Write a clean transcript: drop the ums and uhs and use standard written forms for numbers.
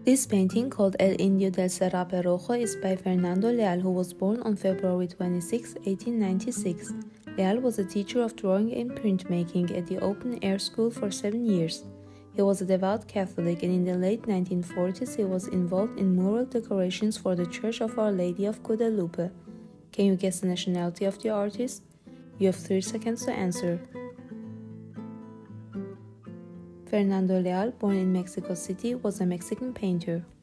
This painting, called El Indio del Serape Rojo, is by Fernando Leal, who was born on February 26, 1896. Leal was a teacher of drawing and printmaking at the open-air school for 7 years. He was a devout Catholic, and in the late 1940s he was involved in mural decorations for the Church of Our Lady of Guadalupe. Can you guess the nationality of the artist? You have 3 seconds to answer. Fernando Leal, born in Mexico City, was a Mexican painter.